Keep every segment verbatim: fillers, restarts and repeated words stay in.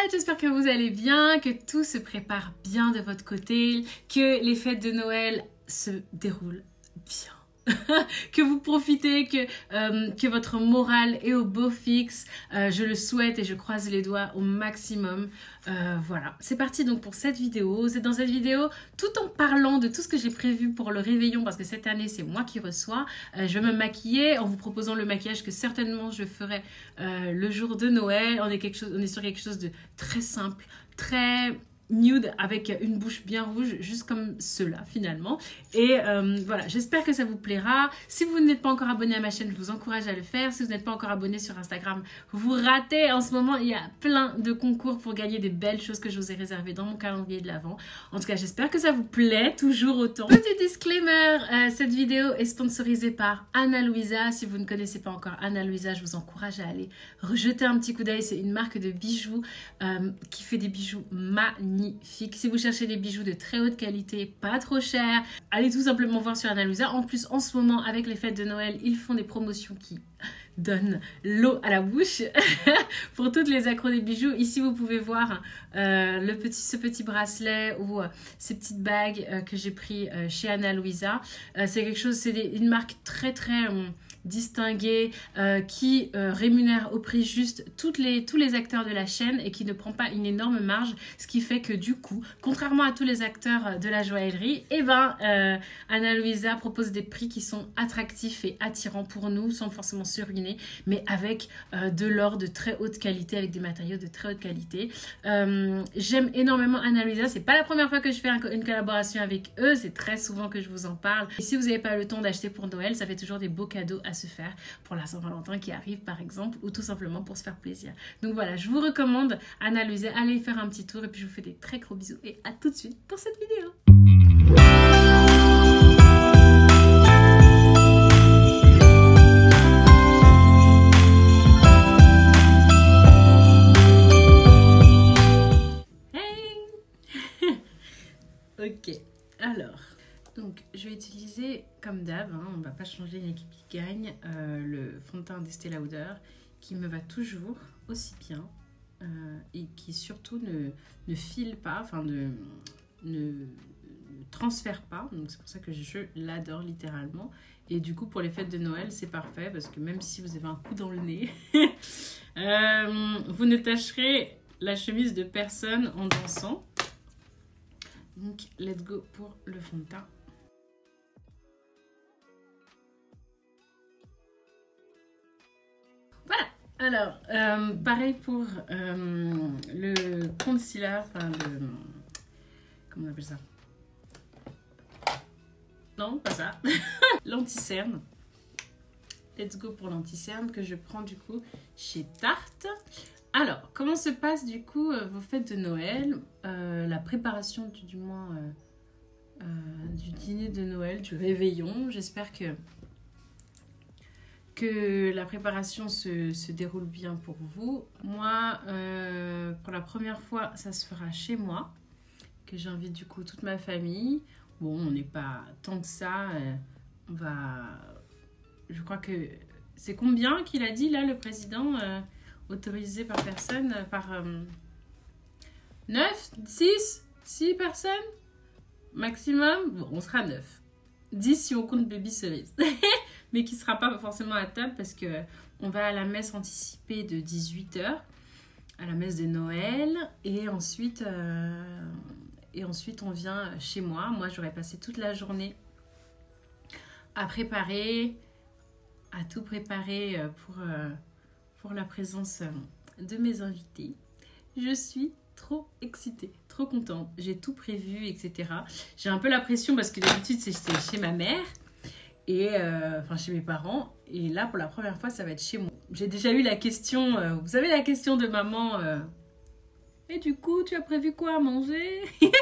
j'espère que vous allez bien, que tout se prépare bien de votre côté, que les fêtes de Noël se déroulent bien. Que vous profitez, que, euh, que votre morale est au beau fixe. Euh, je le souhaite et je croise les doigts au maximum. Euh, voilà, c'est parti donc pour cette vidéo. C'est dans cette vidéo, tout en parlant de tout ce que j'ai prévu pour le réveillon, parce que cette année, c'est moi qui reçois. Euh, je vais me maquiller en vous proposant le maquillage que certainement je ferai euh, le jour de Noël. On est, quelque chose, on est sur quelque chose de très simple, très nude, avec une bouche bien rouge, juste comme cela finalement. Et euh, voilà, j'espère que ça vous plaira. Si vous n'êtes pas encore abonné à ma chaîne, je vous encourage à le faire. Si vous n'êtes pas encore abonné sur Instagram, vous ratez. En ce moment, il y a plein de concours pour gagner des belles choses que je vous ai réservées dans mon calendrier de l'Avent. En tout cas, j'espère que ça vous plaît toujours autant. Petit disclaimer, euh, cette vidéo est sponsorisée par Ana Luisa. Si vous ne connaissez pas encore Ana Luisa, je vous encourage à aller rejeter un petit coup d'œil. C'est une marque de bijoux euh, qui fait des bijoux magnifiques. Magnifique. Si vous cherchez des bijoux de très haute qualité, pas trop cher, allez tout simplement voir sur Ana Luisa. En plus, en ce moment, avec les fêtes de Noël, ils font des promotions qui donnent l'eau à la bouche pour toutes les accros des bijoux. Ici, vous pouvez voir euh, le petit, ce petit bracelet ou euh, ces petites bagues euh, que j'ai pris euh, chez Ana Luisa. Euh, c'est quelque chose, c'est une marque très très euh, distinguée euh, qui euh, rémunère au prix juste toutes les, tous les acteurs de la chaîne et qui ne prend pas une énorme marge, ce qui fait que du coup, contrairement à tous les acteurs de la joaillerie, eh ben, euh, Ana Luisa propose des prix qui sont attractifs et attirants pour nous, sans forcément se ruiner, mais avec euh, de l'or de très haute qualité, avec des matériaux de très haute qualité. Euh, J'aime énormément Ana Luisa, c'est pas la première fois que je fais un, une collaboration avec eux, c'est très souvent que je vous en parle. Et si vous n'avez pas le temps d'acheter pour Noël, ça fait toujours des beaux cadeaux à se faire pour la Saint-Valentin qui arrive par exemple, ou tout simplement pour se faire plaisir. Donc voilà, je vous recommande Ana Luisa, allez faire un petit tour et puis je vous fais des très gros bisous et à tout de suite pour cette vidéo. Hey. Ok, alors donc, je vais utiliser, comme d'hab, hein, on ne va pas changer une équipe qui gagne, euh, le fond de teint d'Estée Lauder, qui me va toujours aussi bien euh, et qui surtout ne, ne file pas, enfin ne, ne, ne transfère pas. Donc, c'est pour ça que je l'adore littéralement. Et du coup, pour les fêtes de Noël, c'est parfait parce que même si vous avez un coup dans le nez, euh, vous ne tacherez la chemise de personne en dansant. Donc, let's go pour le fond de teint. Alors, euh, pareil pour euh, le concealer, enfin le... Comment on appelle ça? Non, pas ça. L'anti-cerne. Let's go pour l'anti-cerne que je prends du coup chez Tarte. Alors, comment se passe du coup euh, vos fêtes de Noël? euh, La préparation du, du moins euh, euh, du dîner de Noël, du réveillon. J'espère que... que la préparation se, se déroule bien pour vous. Moi, euh, pour la première fois, ça se fera chez moi, que j'invite du coup toute ma famille. Bon, on n'est pas tant que ça. Euh, on va... Je crois que... C'est combien qu'il a dit, là, le président, euh, autorisé par personne, euh, par... Euh, neuf, six, six personnes maximum. Bon, on sera neuf. dix si on compte Baby Cerise. Mais qui ne sera pas forcément à table parce qu'on va à la messe anticipée de dix-huit heures, à la messe de Noël. Et ensuite, euh, et ensuite on vient chez moi. Moi, j'aurais passé toute la journée à préparer, à tout préparer pour, euh, pour la présence de mes invités. Je suis trop excitée, trop contente. J'ai tout prévu, et cetera. J'ai un peu la pression parce que d'habitude, c'est chez ma mère. Et euh, enfin chez mes parents, et là pour la première fois ça va être chez moi. J'ai déjà eu la question, euh, vous savez la question de maman, euh, et du coup tu as prévu quoi à manger?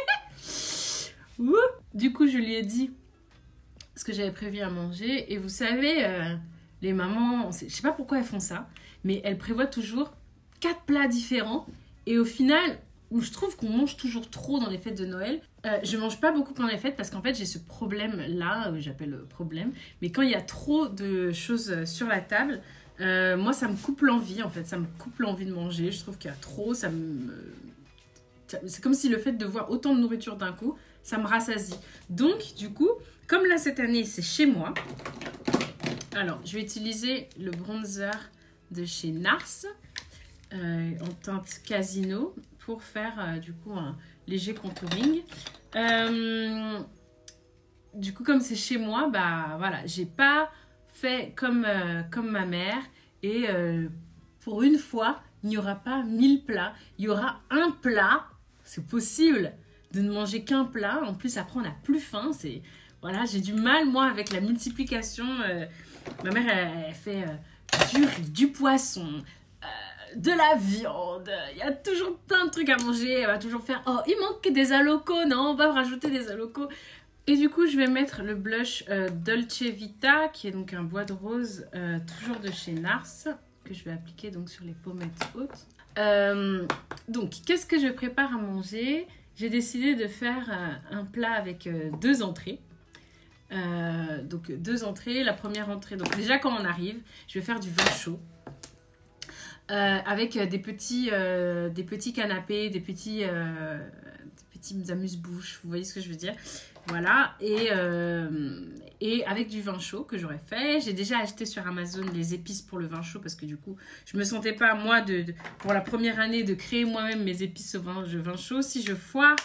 Du coup je lui ai dit ce que j'avais prévu à manger, et vous savez euh, les mamans, je sais pas pourquoi elles font ça, mais elles prévoient toujours quatre plats différents, et au final où je trouve qu'on mange toujours trop dans les fêtes de Noël. Euh, je mange pas beaucoup pendant les fêtes parce qu'en fait j'ai ce problème là, euh, j'appelle problème, mais quand il y a trop de choses sur la table, Euh, moi, ça me coupe l'envie, en fait. Ça me coupe l'envie de manger. Je trouve qu'il y a trop. Ça me... C'est comme si le fait de voir autant de nourriture d'un coup, ça me rassasie. Donc, du coup, comme là, cette année, c'est chez moi. Alors, je vais utiliser le bronzer de chez Nars euh, en teinte Casino pour faire, euh, du coup, un léger contouring. Euh, du coup, comme c'est chez moi, bah voilà, j'ai pas fait comme, euh, comme ma mère. Et euh, pour une fois, il n'y aura pas mille plats. Il y aura un plat. C'est possible de ne manger qu'un plat. En plus, après, on n'a plus faim. C'est... Voilà, j'ai du mal, moi, avec la multiplication. Euh, ma mère, elle, elle fait euh, du riz, du poisson, euh, de la viande. Il y a toujours plein de trucs à manger. Elle va toujours faire « Oh, il manque des alocos. Non, on va rajouter des alocos. » Et du coup, je vais mettre le blush euh, Dolce Vita, qui est donc un bois de rose, euh, toujours de chez Nars, que je vais appliquer donc sur les pommettes hautes. Euh, donc, qu'est-ce que je prépare à manger? J'ai décidé de faire euh, un plat avec euh, deux entrées. Euh, donc, deux entrées. La première entrée, donc déjà quand on arrive, je vais faire du vin chaud. Euh, avec des petits, euh, des petits canapés, des petits, euh, des petits amuse-bouches, vous voyez ce que je veux dire? Voilà, et, euh, et avec du vin chaud que j'aurais fait. J'ai déjà acheté sur Amazon les épices pour le vin chaud parce que du coup, je me sentais pas, moi, de, de, pour la première année, de créer moi-même mes épices au vin, au vin chaud. Si je foire,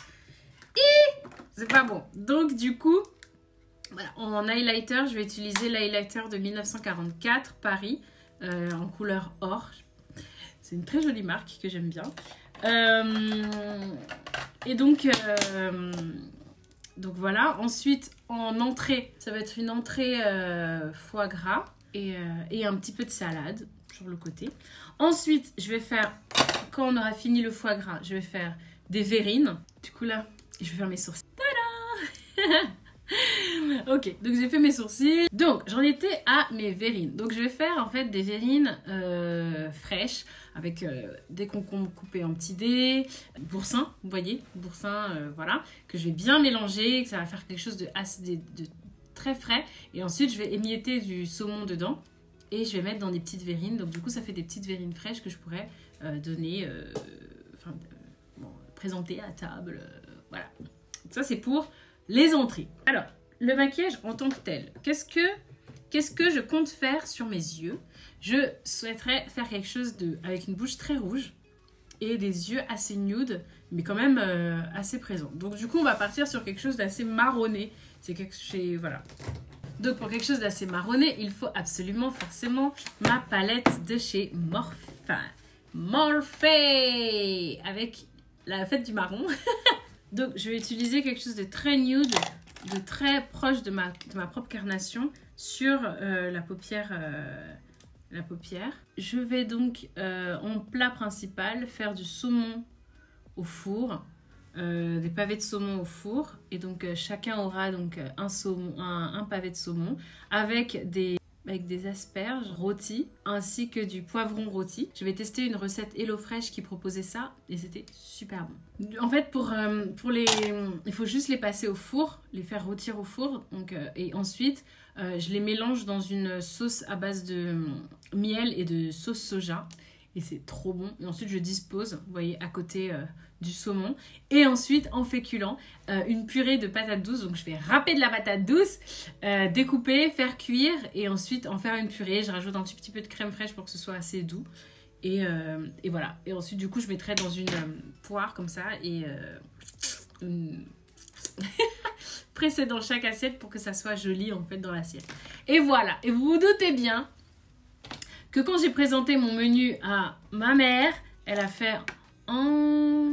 c'est pas bon. Donc, du coup, voilà, en highlighter, je vais utiliser l'highlighter de mille neuf cent quarante-quatre, Paris, euh, en couleur or. C'est une très jolie marque que j'aime bien. Euh, et donc... Euh, Donc voilà, ensuite en entrée, ça va être une entrée euh, foie gras et, euh, et un petit peu de salade sur le côté. Ensuite, je vais faire, quand on aura fini le foie gras, je vais faire des verrines. Du coup là, je vais faire mes sourcils. Tada! Ok, donc j'ai fait mes sourcils. Donc j'en étais à mes verrines. Donc je vais faire en fait des verrines euh, fraîches avec euh, des concombres coupés en petits dés, boursin, vous voyez, boursin, euh, voilà, que je vais bien mélanger, que ça va faire quelque chose de, assez, de, de très frais. Et ensuite je vais émietter du saumon dedans et je vais mettre dans des petites verrines. Donc du coup ça fait des petites verrines fraîches que je pourrais euh, donner, euh, enfin, euh, bon, présenter à table, euh, voilà. Donc ça c'est pour les entrées. Alors, le maquillage en tant que tel, qu'est-ce que, qu'est-ce que je compte faire sur mes yeux? Je souhaiterais faire quelque chose de, avec une bouche très rouge et des yeux assez nude, mais quand même euh, assez présents. Donc du coup, on va partir sur quelque chose d'assez marronné. C'est quelque chose, voilà. Donc pour quelque chose d'assez marronné, il faut absolument, forcément, ma palette de chez Morphe. Morphe avec la fête du marron. Donc, je vais utiliser quelque chose de très nude, de très proche de ma, de ma propre carnation sur euh, la paupière. Euh, la paupière. Je vais donc, euh, en plat principal, faire du saumon au four, euh, des pavés de saumon au four. Et donc, euh, chacun aura donc un, saumon, un, un pavé de saumon avec des... avec des asperges rôties ainsi que du poivron rôti. Je vais tester une recette HelloFresh qui proposait ça et c'était super bon. En fait, pour, euh, pour les... il faut juste les passer au four, les faire rôtir au four. Donc, euh, et ensuite, euh, je les mélange dans une sauce à base de miel et de sauce soja. Et c'est trop bon. Et ensuite, je dispose, vous voyez, à côté euh, du saumon. Et ensuite, en féculent, euh, une purée de patates douces. Donc, je vais râper de la patate douce, euh, découper, faire cuire et ensuite en faire une purée. Je rajoute un petit, petit peu de crème fraîche pour que ce soit assez doux. Et, euh, et voilà. Et ensuite, du coup, je mettrai dans une euh, poire comme ça et euh, une... presser dans chaque assiette pour que ça soit joli en fait dans l'assiette. Et voilà. Et vous vous doutez bien que quand j'ai présenté mon menu à ma mère, elle a fait oh,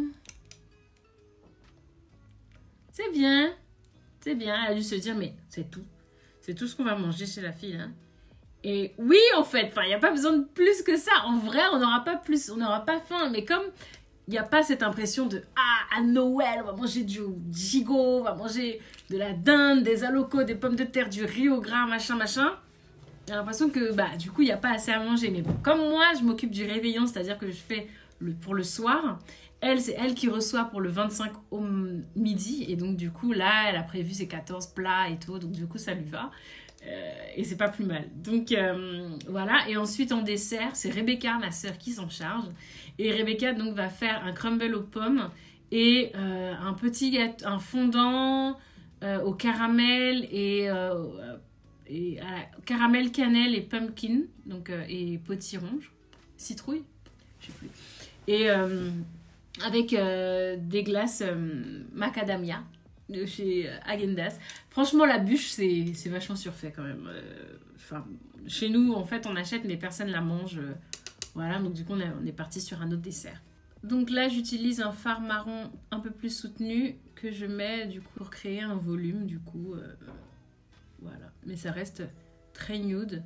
c'est bien, c'est bien. Elle a dû se dire mais c'est tout, c'est tout ce qu'on va manger chez la fille. Hein. Et oui en fait, il n'y a pas besoin de plus que ça. En vrai, on n'aura pas plus, on n'aura pas faim. Mais comme il n'y a pas cette impression de ah à Noël, on va manger du gigot, on va manger de la dinde, des alocos, des pommes de terre, du riz au gras, machin machin. J'ai l'impression que bah, du coup, il n'y a pas assez à manger. Mais bon, comme moi, je m'occupe du réveillon, c'est-à-dire que je fais le, pour le soir. Elle, c'est elle qui reçoit pour le vingt-cinq au midi. Et donc, du coup, là, elle a prévu ses quatorze plats et tout. Donc, du coup, ça lui va. Euh, et c'est pas plus mal. Donc euh, voilà. Et ensuite en dessert, c'est Rebecca, ma sœur, qui s'en charge. Et Rebecca donc va faire un crumble aux pommes et euh, un petit gâteau, un fondant euh, au caramel et, euh, et à la, caramel, cannelle et pumpkin, donc euh, et potiron, citrouille, je sais plus. Et euh, avec euh, des glaces euh, macadamia de chez Häagen-Dazs. Franchement, la bûche, c'est vachement surfait quand même. Enfin, euh, chez nous, en fait, on achète, mais personne la mange. Euh, voilà, donc du coup, on, a, on est parti sur un autre dessert. Donc là, j'utilise un fard marron un peu plus soutenu que je mets du coup pour créer un volume, du coup. Euh, voilà, mais ça reste très nude.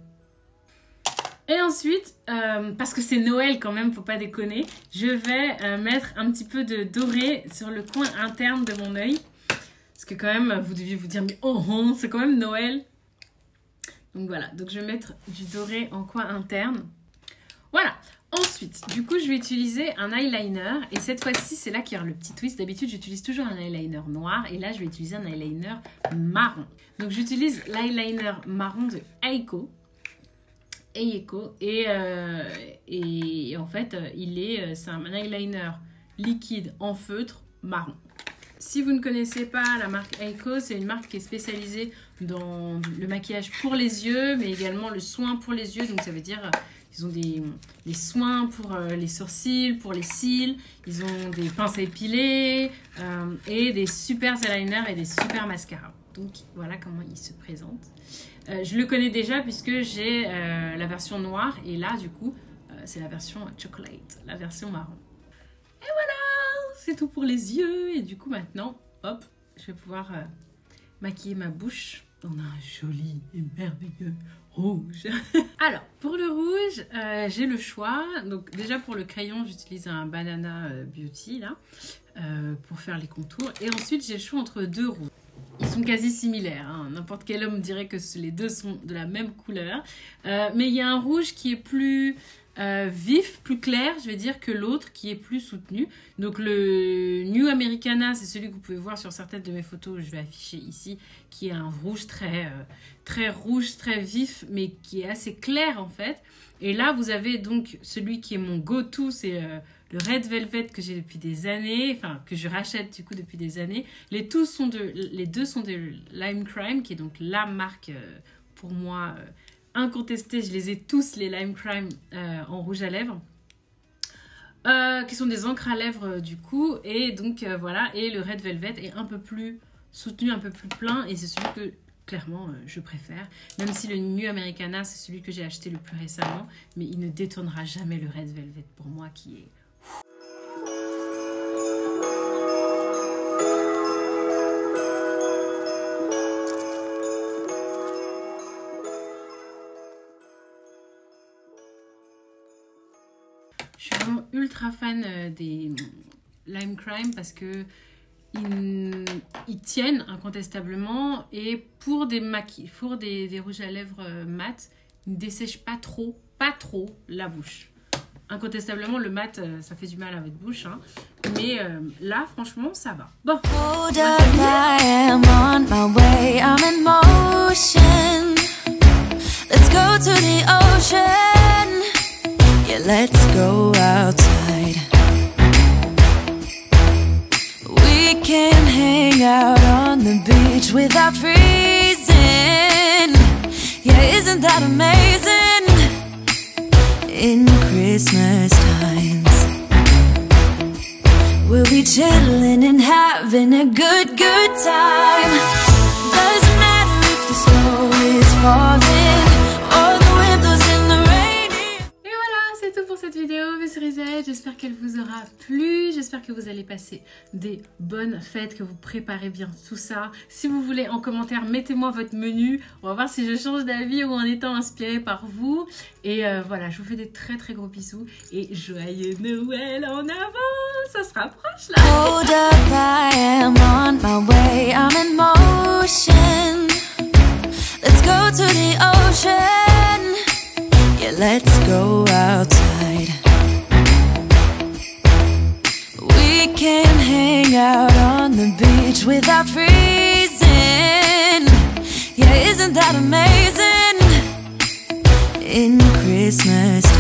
Et ensuite, euh, parce que c'est Noël quand même, faut pas déconner, je vais euh, mettre un petit peu de doré sur le coin interne de mon œil. Parce que quand même, vous deviez vous dire, mais oh, oh c'est quand même Noël. Donc voilà, donc je vais mettre du doré en coin interne. Voilà. Ensuite, du coup, je vais utiliser un eyeliner. Et cette fois-ci, c'est là qu'il y a le petit twist. D'habitude, j'utilise toujours un eyeliner noir. Et là, je vais utiliser un eyeliner marron. Donc, j'utilise l'eyeliner marron de Eiko. Eiko. Et, euh, et, et en fait, il est, c'est un eyeliner liquide en feutre marron. Si vous ne connaissez pas la marque Eiko, c'est une marque qui est spécialisée dans le maquillage pour les yeux, mais également le soin pour les yeux. Donc, ça veut dire... Ils ont des, des soins pour euh, les sourcils, pour les cils. Ils ont des pinces à épiler euh, et des super eyeliners et des super mascaras. Donc voilà comment ils se présentent. Euh, je le connais déjà puisque j'ai euh, la version noire et là du coup euh, c'est la version chocolate, la version marron. Et voilà, c'est tout pour les yeux. Et du coup maintenant, hop, je vais pouvoir euh, maquiller ma bouche. On a un joli et merveilleux rouge. Alors, pour le rouge, euh, j'ai le choix. Donc déjà pour le crayon, j'utilise un Banana Beauty là, euh, pour faire les contours. Et ensuite, j'ai le choix entre deux rouges. Ils sont quasi similaires. Hein. N'importe quel homme dirait que les deux sont de la même couleur. Euh, mais il y a un rouge qui est plus... Euh, vif, plus clair, je vais dire, que l'autre qui est plus soutenu. Donc le New Americana, c'est celui que vous pouvez voir sur certaines de mes photos, je vais afficher ici, qui est un rouge très, euh, très rouge, très vif, mais qui est assez clair en fait. Et là, vous avez donc celui qui est mon go-to, c'est euh, le Red Velvet que j'ai depuis des années, enfin que je rachète du coup depuis des années. Les, tous sont de, les deux sont de Lime Crime, qui est donc la marque euh, pour moi... Euh, incontestés, je les ai tous, les Lime Crime euh, en rouge à lèvres, euh, qui sont des encres à lèvres euh, du coup, et donc euh, voilà, et le Red Velvet est un peu plus soutenu, un peu plus plein, et c'est celui que clairement euh, je préfère, même si le New Americana c'est celui que j'ai acheté le plus récemment, mais il ne détonnera jamais le Red Velvet pour moi qui est... Je suis vraiment ultra fan des Lime Crime parce que ils, ils tiennent incontestablement et pour des maquis, pour des, des rouges à lèvres mat, ils ne dessèchent pas trop, pas trop la bouche. Incontestablement, le mat, ça fait du mal à votre bouche, hein. Mais euh, là, franchement, ça va. Bon. Hold up, I am on my way, I'm in motion. Let's go to the ocean. Yeah, let's go outside. We can hang out on the beach without freezing. Yeah, isn't that amazing? In Christmas times, we'll be chilling and having a good, good time. Doesn't matter if the snow is falling or the wind blows in the rain. C'est tout pour cette vidéo, mes cerisettes. J'espère qu'elle vous aura plu. J'espère que vous allez passer des bonnes fêtes, que vous préparez bien tout ça. Si vous voulez, en commentaire, mettez-moi votre menu. On va voir si je change d'avis ou en étant inspirée par vous. Et euh, voilà, je vous fais des très très gros bisous. Et joyeux Noël en avant. Ça se rapproche là. Hold up, I am on my way. I'm in motion. Let's go to the ocean. Yeah, let's go outside. We can hang out on the beach without freezing. Yeah, isn't that amazing? in Christmas